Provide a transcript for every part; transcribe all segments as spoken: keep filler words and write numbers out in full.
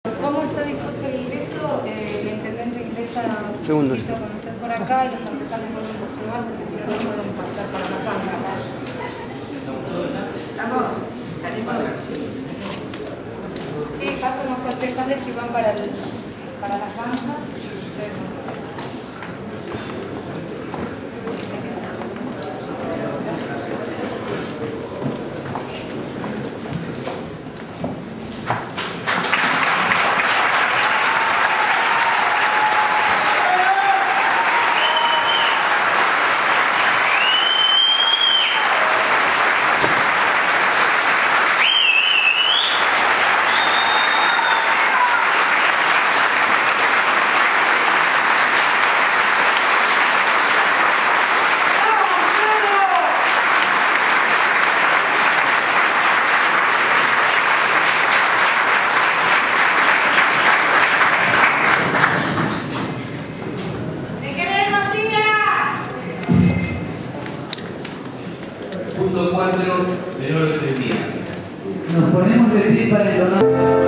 ¿Cómo está dispuesto el ingreso? Eh, el intendente ingresa un Segundos. poquito con usted por acá y los concejales vuelven por su lugar porque si no, no pueden pasar para la zanja. Vamos, salimos. Sí, pasan los concejales y van para, el, para las zanjas. Ustedes no. Punto cuatro del orden del día. Nos ponemos de pie para el honor.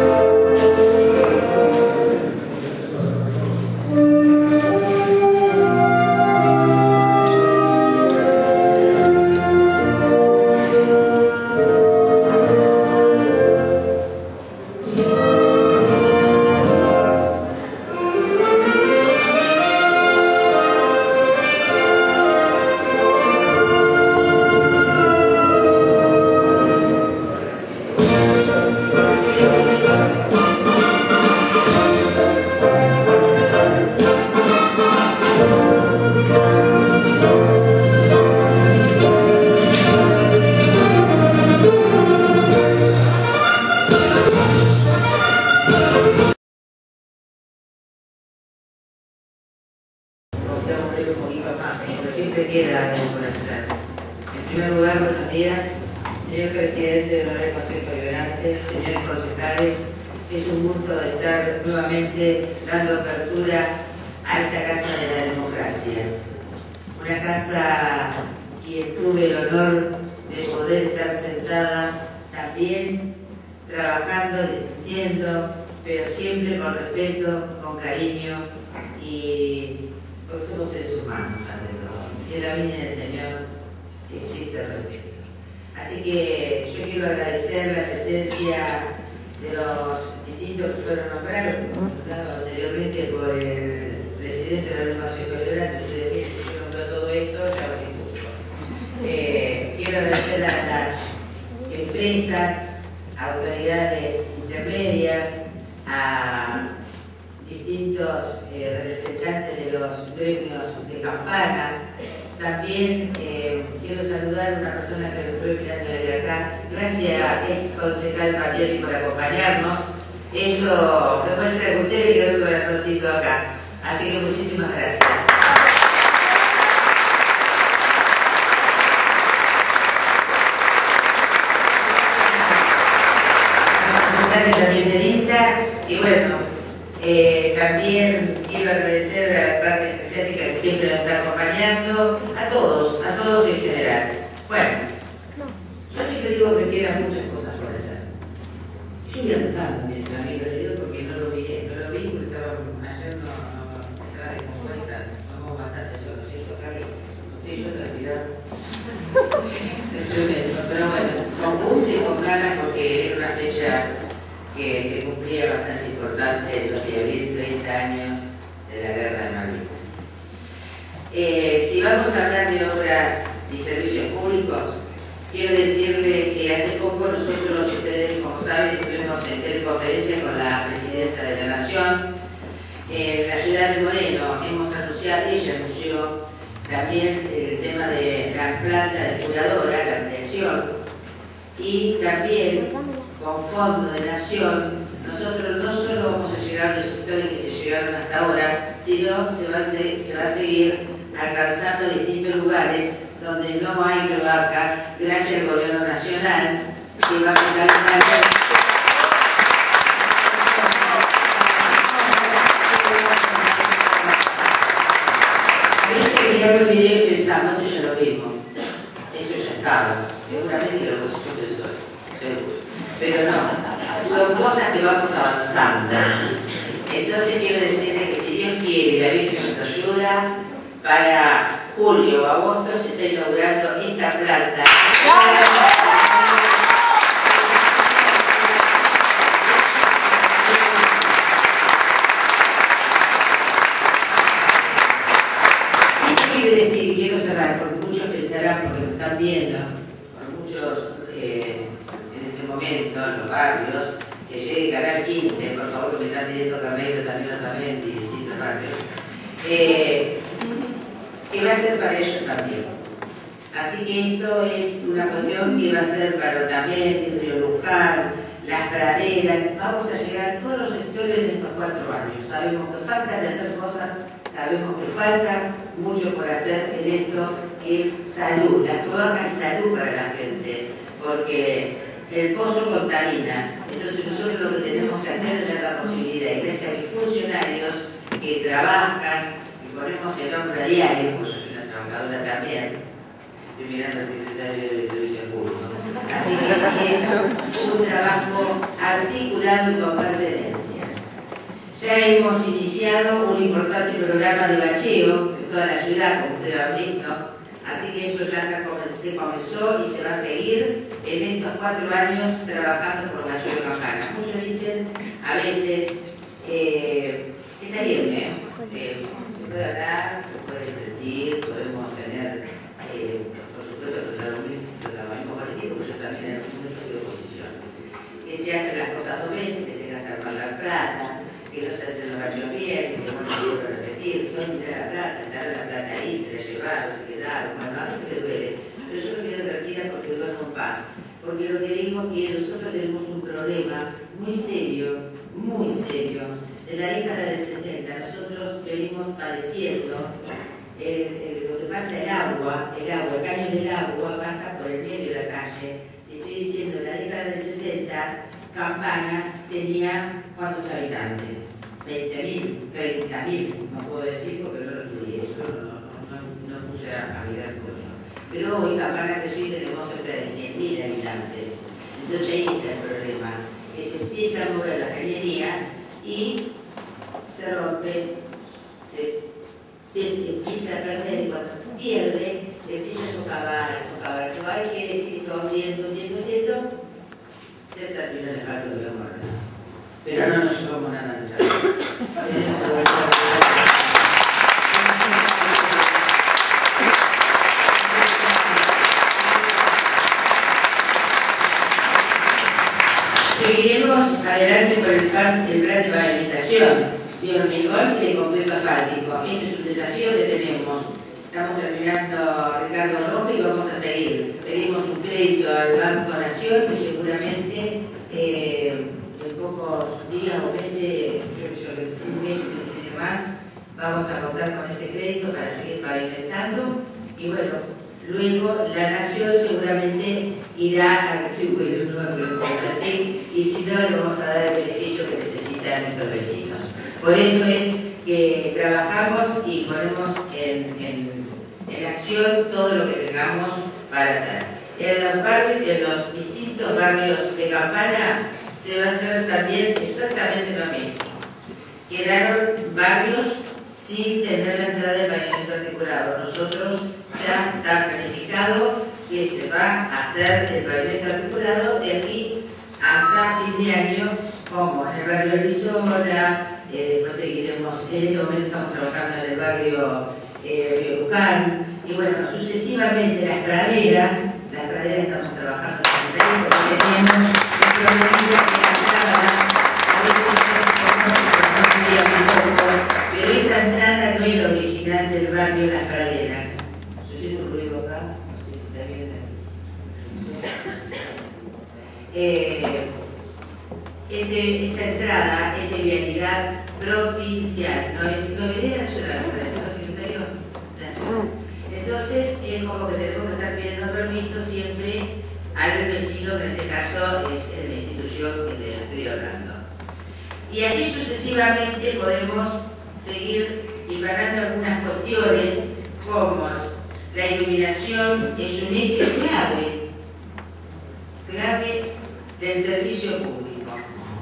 Un poquito más, porque siempre queda algo por hacer. En primer lugar, buenos días, señor presidente del Honorable Consejo Deliberante, señores concejales. Es un gusto estar nuevamente dando apertura a esta Casa de la Democracia. Una casa que tuve el honor de poder estar sentada también, trabajando, disintiendo, pero siempre con respeto, con cariño y porque somos seres humanos ante todo. Y en la viña del Señor existe el respeto. Así que yo quiero agradecer la presencia de los distintos que fueron nombrados, nombrados anteriormente por el presidente del Consejo Deliberante. Ustedes miren, si yo nombro todo esto, ya lo dispuso. Eh, quiero agradecer a las empresas, autoridades intermedias, a distintos eh, representantes de los gremios de Campana. También eh, quiero saludar a una persona que lo estoy mirando desde acá. Gracias, ex concejal Pandieri, por acompañarnos. Eso demuestra que a usted le quedó un corazoncito acá. Así que muchísimas gracias. Representantes también del INTA. Y bueno, Eh, también quiero agradecer a la parte eclesiástica que siempre nos está acompañando, a todos, a todos en general. Bueno, yo siempre digo que quedan muchas cosas por hacer. Yo voy a anotar mientras mi perdido porque no lo vi, no lo vi porque estaba, ayer no, no estaba descompuesta, somos bastante solos, ¿cierto, Carlos? Usted y yo tranquilidad. Es tremendo, pero bueno, con gusto y con ganas porque es una fecha que se cumplía bastante importante, los de abril, treinta años de la Guerra de Malvinas. Eh, si vamos a hablar de obras y servicios públicos, quiero decirle que hace poco nosotros, ustedes como saben, estuvimos en teleconferencia con la Presidenta de la Nación. En la ciudad de Moreno hemos anunciado, ella anunció también el tema de la planta depuradora, la ampliación, y también con Fondo de Nación, nosotros no solo vamos a llegar a los sectores que se llegaron hasta ahora, sino se va a, se, se va a seguir alcanzando distintos lugares donde no hay cloacas, gracias al Gobierno Nacional, que va a finalizar. A veces que ya me olvidé pensando que ya lo vimos. Eso ya estaba. Seguramente que la oposición pensó eso. Seguro. Pero no. son cosas que vamos avanzando. Entonces quiero decirle que si Dios quiere y la Virgen nos ayuda, para julio o agosto se está inaugurando esta planta. ¿Qué quiere decir? Quiero cerrar, porque muchos pensarán, porque me están viendo, por muchos eh, en este momento, en los barrios, que llegue Canal quince, por favor, que me están pidiendo Carnero también otra vez en distintos barrios, eh, que va a ser para ellos también. Así que esto es una cuestión que va a ser para Otamendi, Río Luján, Las Praderas. Vamos a llegar a todos los sectores en estos cuatro años. Sabemos que falta de hacer cosas, sabemos que falta mucho por hacer en esto que es salud. La cloaca es salud para la gente, porque el pozo contamina. Entonces nosotros lo que tenemos que hacer es dar la posibilidad, y gracias a mis funcionarios que trabajan, y ponemos el nombre a diario, porque yo soy una trabajadora también, estoy mirando al secretario del Servicio Público. Así que es un trabajo articulado y con pertenencia. Ya hemos iniciado un importante programa de bacheo en toda la ciudad, como ustedes han visto. Así que eso ya se comenzó y se va a seguir en estos cuatro años trabajando por los bacheos de Campana. Muchos dicen, a veces, eh, está bien, ¿eh? Eh, se puede hablar, se puede sentir, podemos tener, eh, por supuesto, protagonismo político, pero yo también en algún momento soy de oposición. Que se hacen las cosas dos veces, que se gastan mal la plata, que no se hacen los bacheos bien, que bueno, quiero repetir, ¿dónde está la plata? Estará la plata ahí, se la llevaron, se quedaron, bueno, a veces le duele, pero yo me quedo tranquila porque duermo en paz, porque lo que digo es que nosotros tenemos un problema muy serio, muy serio, de la década del sesenta, nosotros venimos padeciendo, el, el, lo que pasa el agua, el agua, el caño del agua pasa por el medio de la calle. Si estoy diciendo, en la década del sesenta, Campana tenía ¿cuántos habitantes? veinte mil, treinta mil, no puedo decir porque no lo estudié, eso no, no, no, no puse a, a mirar por eso. Pero hoy Campana que soy tenemos cerca de cien mil habitantes. Entonces ahí está el problema, que se empieza a mover la cañería y se rompe, se empieza a perder, y cuando pierde, empieza a socavar, a socavar, a socavar, y quiere decir que se va hundiendo, hundiendo, hundiendo, se terminó el asfalto que lo hemos arreglado. Pero no nos llevamos nada de esa vez. Tenemos que volver a arreglar. Seguiremos adelante con el plan, el plan de pavimentación de hormigón y de concreto asfáltico. Este es un desafío que tenemos. Estamos terminando Ricardo Rojo y vamos a seguir. Pedimos un crédito al Banco Nación que seguramente eh, en pocos días o meses, yo pienso que un mes o un mes y medio más, vamos a contar con ese crédito para seguir pavimentando. Y bueno, luego la Nación seguramente irá a distribuir un nuevo así, y si no, le vamos a dar el beneficio que necesitan nuestros vecinos. Por eso es que trabajamos y ponemos en, en, en acción todo lo que tengamos para hacer. En los, barrios, en los distintos barrios de Campana se va a hacer también exactamente lo mismo. Quedaron barrios sin tener la entrada de pavimento articulado. Nosotros ya está planificado que se va a hacer el pavimento articulado de aquí hasta fin de año, como en el barrio Brizola, eh, después seguiremos, en este momento estamos trabajando en el barrio eh, Río Luján, y bueno, sucesivamente las praderas, las praderas estamos trabajando también porque tenemos un problema que la entrada, a veces no se podía un poco, pero esa entrada no es la original del barrio Las Praderas. Yo soy un ruido acá, no sé si está bien. Eh, ese, esa entrada es de vialidad provincial, no es no vialidad nacional, ¿me parece, secretario? Nacional. Entonces es como que tenemos que estar pidiendo permiso siempre al vecino, que en este caso es la institución que te estoy hablando. Y así sucesivamente podemos seguir disparando algunas cuestiones como la iluminación es un eje clave, clave del servicio público.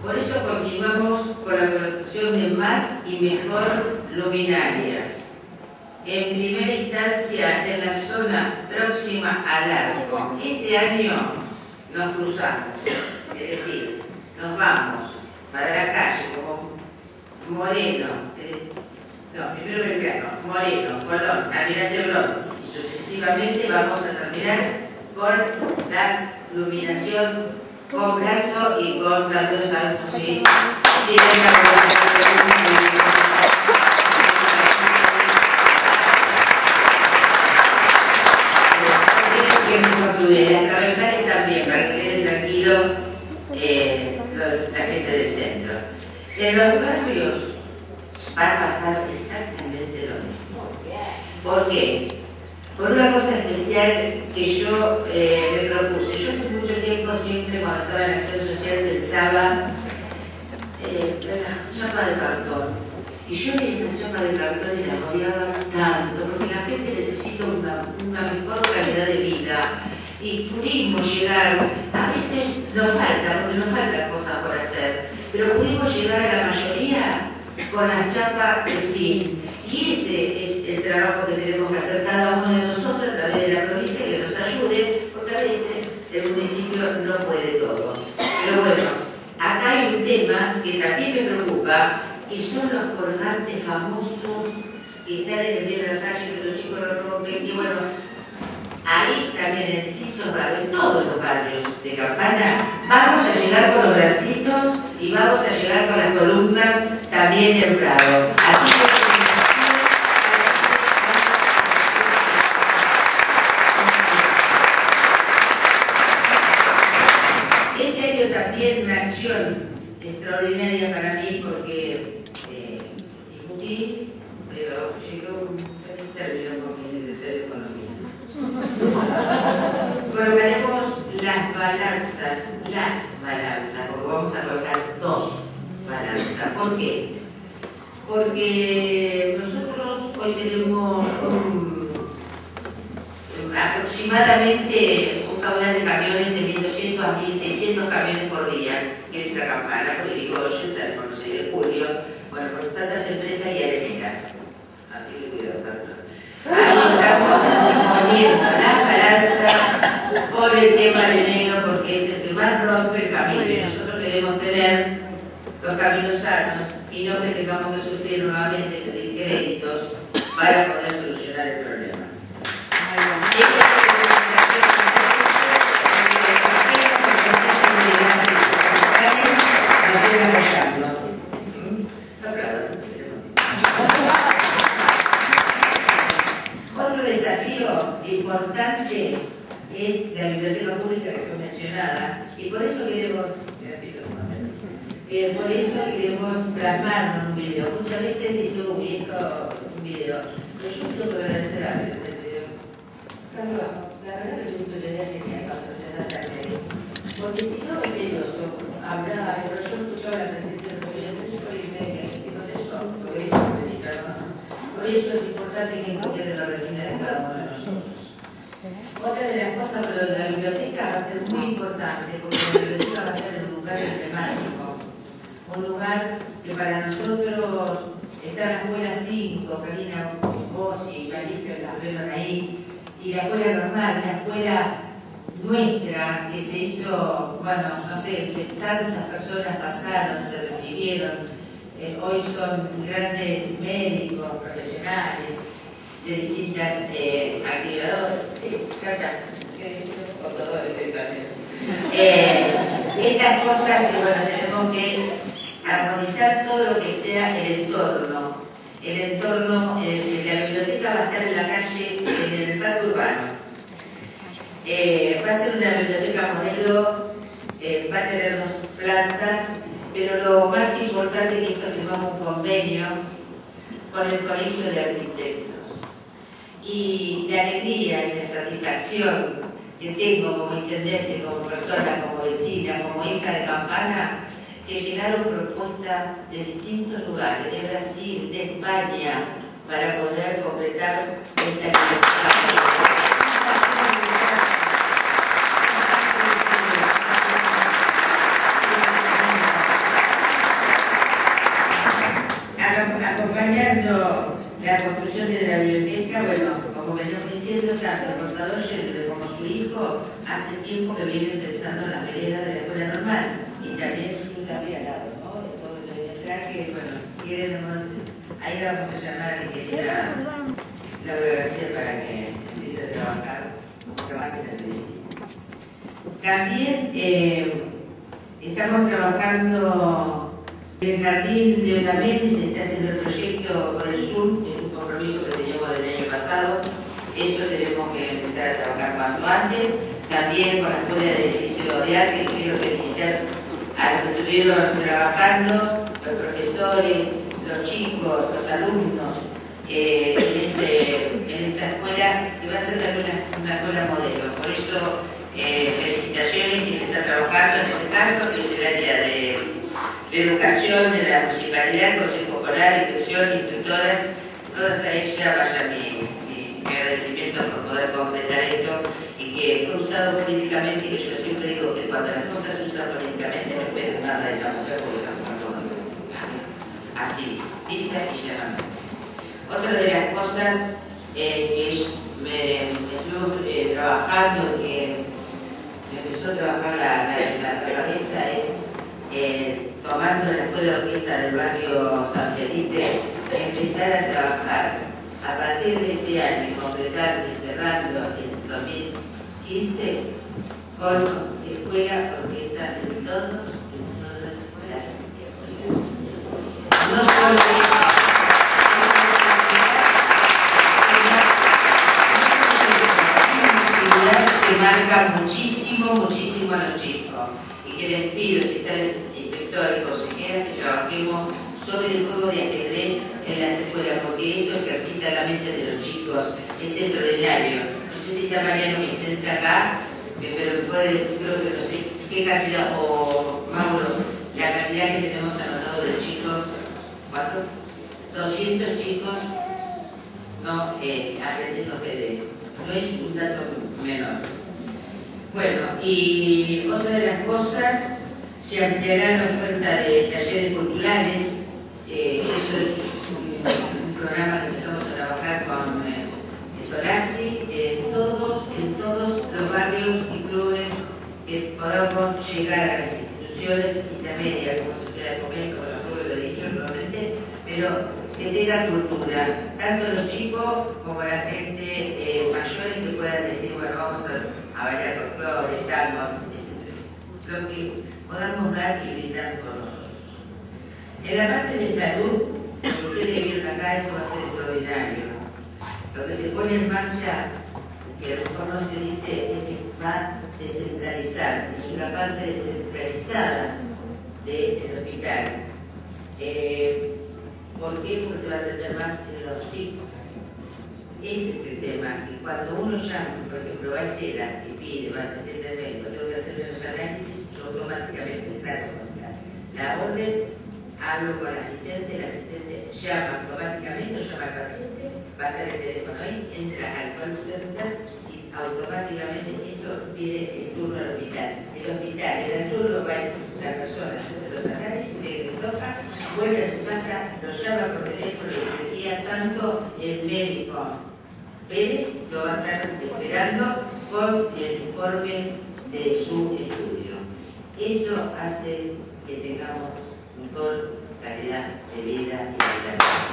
Por eso continuamos con la colocación de más y mejor luminarias. En primera instancia, en la zona próxima al arco. Este año nos cruzamos, es decir, nos vamos para la calle como Moreno, no, primero Belgrano, Moreno, Colón, Almirante Brown, y sucesivamente vamos a terminar con la iluminación con brazo y con, también lo sabemos, si, si venga con las transversales también, para que queden tranquilos eh, los, la gente del centro. En los barrios va a pasar exactamente lo mismo. ¿Por qué? Por una cosa especial que yo eh, me propuse. Yo hace mucho tiempo, siempre cuando estaba en la acción social, pensaba eh, en la chapa de cartón. Y yo veía esa chapa de cartón y la odiaba tanto, porque la gente necesita una, una mejor calidad de vida. Y pudimos llegar, a veces nos falta, porque nos faltan cosas por hacer, pero pudimos llegar a la mayoría con las chapas de zinc. Y ese es el trabajo que tenemos que hacer cada uno de nosotros a través de la provincia, que nos ayude, porque a veces el municipio no puede todo. Pero bueno, acá hay un tema que también me preocupa, que son los colgantes famosos que están en el medio de la calle, que los chicos lo rompen, y bueno, ahí también en distintos barrios, en todos los barrios de Campana, vamos a llegar con los bracitos y vamos a llegar con las columnas también en Prado. Así que también una acción extraordinaria para mí porque eh, discutí, pero llegó un feliz término con mi secretario de Economía. Colocaremos las balanzas, las balanzas, porque vamos a colocar dos balanzas. ¿Por qué? Porque nosotros hoy tenemos un, aproximadamente un caudal de camiones de mil doscientos a mil seiscientos camiones por día que entra a Campana, porque Irigoyen, San José de Julio, bueno, por tantas empresas y areneras. Así que cuidado, patrón. Ahí estamos poniendo las balanzas por el tema arenero, porque es el que más rompe el camino y nosotros queremos tener los caminos sanos y no que tengamos que sufrir nuevamente créditos para poder solucionar el problema. Otro desafío importante es la biblioteca pública que fue mencionada y por eso queremos, eh, por eso queremos plasmarlo en un video. Muchas veces dice, uy, esto un video, pero yo tengo que agradecer a Dios del video. Carlos, la verdad que tu tutorial tenía cuando se da tarde, porque si no es tedioso hablar, pero yo escuchaba la presentación de yo soy media, y no te son, porque es predicar más. Por eso es importante que quede la retina de cada uno de nosotros. Otra de las cosas, pero la biblioteca va a ser muy importante, porque la biblioteca va a estar en un lugar emblemático, un lugar que para nosotros está en la escuela cinco, Karina, vos y Alicia la vieron ahí, y la escuela normal, la escuela nuestra que se hizo, bueno, no sé, tantas personas pasaron, se recibieron, eh, hoy son grandes médicos, profesionales, de distintas eh, actividades, sí, Cata, ¿qué decir? Contadores, sí, también. Eh, estas cosas que, bueno, tenemos que armonizar todo lo que sea el entorno. El entorno, es decir, la biblioteca va a estar en la calle, en el parque urbano. Eh, va a ser una biblioteca modelo, eh, va a tener dos plantas, pero lo más importante es que esto firmamos un convenio con el Colegio de Arquitectos. Y la alegría y la satisfacción que tengo como intendente, como persona, como vecina, como hija de Campana, que llegaron propuestas de distintos lugares, de Brasil, de España, para poder completar esta biblioteca. transportador, como su hijo, hace tiempo que viene pensando en la vereda de la escuela normal y también su cambio al lado, ¿no? Todo lo de traje, bueno, queremos, ahí vamos a llamar a la ingeniera Laura García para que empiece a trabajar, trabajar en el vecino. También eh, estamos trabajando en el jardín de Otamendi, se está haciendo el proyecto con el Zoom, es un compromiso que teníamos del año pasado. Eso tenemos que empezar a trabajar cuanto antes. También con la Escuela de Edificio de Arte, quiero felicitar a los que estuvieron trabajando, los profesores, los chicos, los alumnos, eh, en, este, en esta escuela, que va a ser también una, una escuela modelo. Por eso, eh, felicitaciones quien está trabajando en este caso, que es el área de, de educación de la municipalidad, Consejo Escolar, Instrucción, instructoras, todas a ellas vaya mi mi agradecimiento por poder completar esto y que fue usado políticamente, y que yo siempre digo que cuando las cosas se usan políticamente no esperen nada de la mujer porque la mujer no va a hacer nada. Así, dice y llamando. Otra de las cosas eh, que es, me, me estuve eh, trabajando, que me empezó a trabajar la, la, la, la cabeza, es eh, tomando la escuela de orquesta del barrio San Felipe, empezar a trabajar a partir de este año, concretando y cerrando en dos mil quince con escuela orquesta en todos, en todas las escuelas. No solo eso, es una actividad que marca muchísimo, muchísimo a los chicos y que les pido, si están inspectores, consejeras, que trabajemos sobre el juego de ajedrez en las escuelas, porque eso ejercita la mente de los chicos, es extraordinario. No sé si está Mariano Vicente acá, pero me puede decir, creo que no sé qué cantidad, o Mauro, la cantidad que tenemos anotado de chicos, ¿cuánto? doscientos chicos no eh, aprendiendo ajedrez. No es un dato menor. Bueno, y otra de las cosas, se ampliará la oferta de talleres culturales. Eh, eso es un, un programa que empezamos a trabajar con eh, Torazzi, eh, en, todos, en todos los barrios y clubes que podamos llegar a las instituciones intermedias como Sociedad de Fomento, como los clubes, lo he dicho nuevamente, pero que tenga cultura, tanto los chicos como la gente eh, mayores que puedan decir, bueno, vamos a, a bailar folclore, tango, etcétera. Lo que podamos dar y brindar con nosotros. En la parte de salud, lo que ustedes vieron acá, eso va a ser extraordinario. Lo que se pone en marcha, que a lo mejor no se dice, es que va a descentralizar, es una parte descentralizada del hospital. Eh, ¿Por qué? Porque se va a atender más en los psicos. Ese es el tema, que cuando uno llama, por ejemplo, va a Estela y pide, va a asistente médico, tengo que hacer los análisis, yo automáticamente salgo la orden, hablo con el asistente, el asistente llama automáticamente, llama al paciente, va a estar el teléfono ahí, entra al call center y automáticamente esto pide el turno al hospital. El hospital, el turno va a la persona, se hace los análisis, le toca, vuelve a su casa, lo llama por teléfono y se guía tanto el médico Pérez, lo va a estar esperando con el informe de su estudio. Eso hace que tengamos mejor calidad de vida y de salud.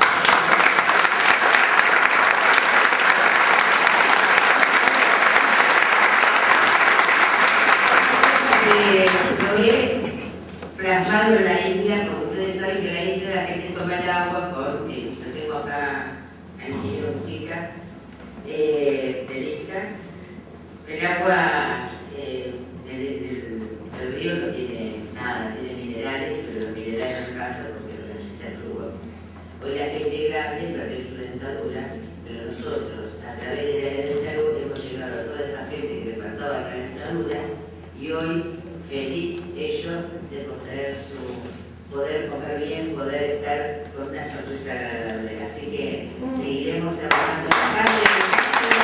Lo he plasmado en la India, porque ustedes saben que en la India la gente toma el agua con, eh, lo tengo acá al ingeniero Mujica, eh, del INTA. El agua eh, del, del, del río no tiene nada, tiene minerales, pero los minerales no pasan porque no necesita flúor. Hoy la gente grande perdió su dentadura, pero nosotros, a través del área de salud, hemos llegado a toda esa gente que le faltaba la dentadura y hoy feliz ellos de poseer su poder comer bien, poder estar con una sonrisa agradable. Así que seguiremos trabajando en la parte de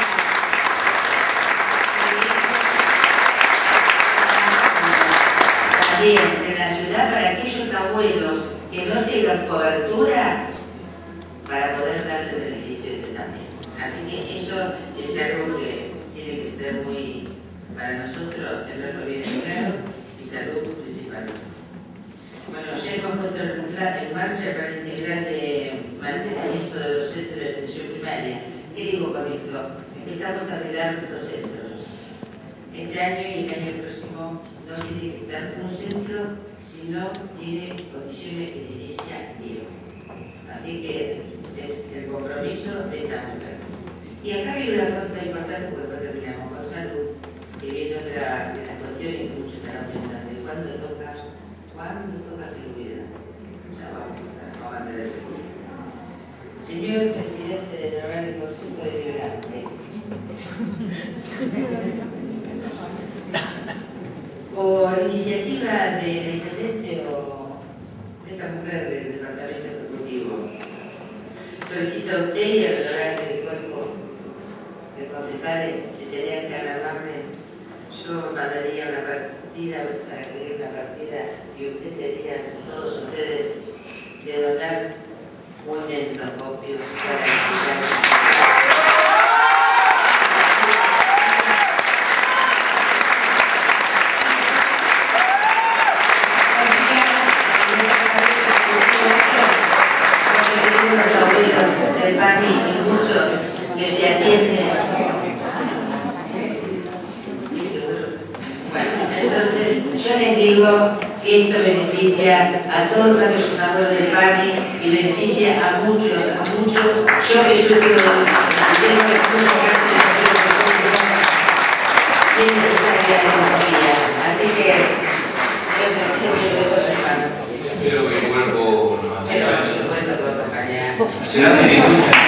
también en la ciudad para aquellos abuelos que no tengan cobertura para poder darle beneficio también. Así que eso es algo que tiene que ser muy, para nosotros, tenerlo bien claro, y salud principalmente. Bueno, ya hemos puesto en marcha el plan integral de mantenimiento de los centros de atención primaria. ¿Qué digo con esto? Empezamos a arreglar nuestros centros. Este año y el año próximo no tiene que estar un centro si no tiene condiciones que inicia bien. Así que es el compromiso de esta mujer. Y acá viene una cosa importante porque cuando terminamos con salud, que viene otra de las cuestiones que muchos estarán pensando, ¿cuándo toca? ¿Cuándo toca seguridad? Ya vamos a, vamos a tener seguridad. Señor presidente del Honorable Consejo Deliberante, por iniciativa del intendente o de esta mujer del Departamento Ejecutivo, solicito a usted y al honorable del cuerpo de concejales, si serían tan amables, yo mandaría una partida para pedir una partida y ustedes serían, todos ustedes, de donar un endoscopio para escuchar. Del PAMI y muchos que se atienden. Bueno, entonces yo les digo que esto beneficia a todos aquellos abuelos del PAMI y beneficia a muchos, a muchos. Yo que sufro de tengo el punto cáncer de es necesaria la endoscopía. Así que yo necesito que lo dejo en mano. Espero que el cuerpo nos Pero por supuesto que lo acompañar. será tenido en cuenta.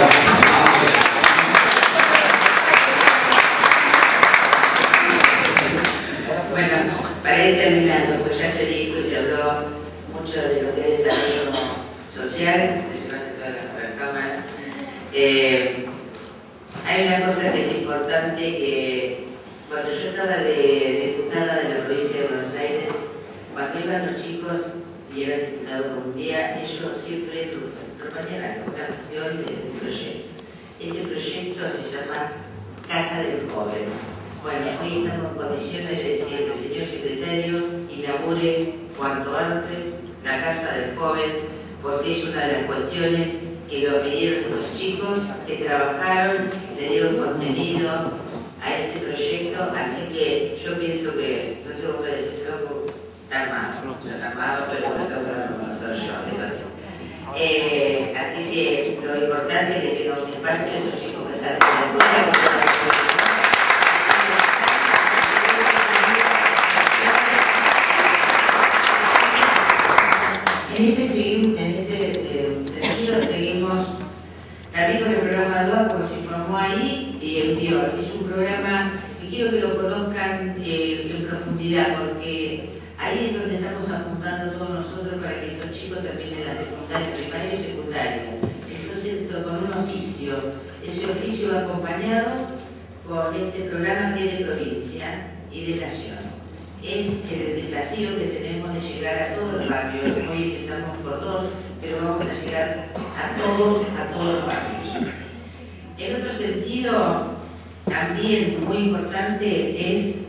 Bueno, para ir terminando, pues ya se dijo y se habló mucho de lo que es desarrollo social, de todas las cámaras. Eh, hay una cosa que es importante, que cuando yo estaba de diputada de la provincia de Buenos Aires, cuando iban los chicos y eran diputados por un día, ellos siempre proponían una cuestión de un proyecto. Ese proyecto se llama Casa del Joven. Bueno, hoy estamos en condiciones de decir que el señor secretario inaugure cuanto antes la Casa del Joven, porque es una de las cuestiones que lo pidieron los chicos, que trabajaron, le dieron contenido a ese proyecto, así que yo pienso que no tengo que decir algo tan armado, ya está armado, pero no tengo que reconocer yo, es así. Eh, así que lo importante es que tengan un espacio a esos chicos que salen de la escuela. En este, en este eh, sentido seguimos también con el programa dos, como se informó ahí, y envió. Es un programa que quiero que lo conozcan eh, en profundidad, porque ahí es donde estamos apuntando todos nosotros para que estos chicos terminen la secundaria, primaria y secundaria. Entonces, con un oficio. Ese oficio va acompañado con este programa que es de provincia y de nación. Es el desafío que tenemos de llegar a todos los barrios. Hoy empezamos por dos, pero vamos a llegar a todos, a todos los barrios. En otro sentido, también muy importante es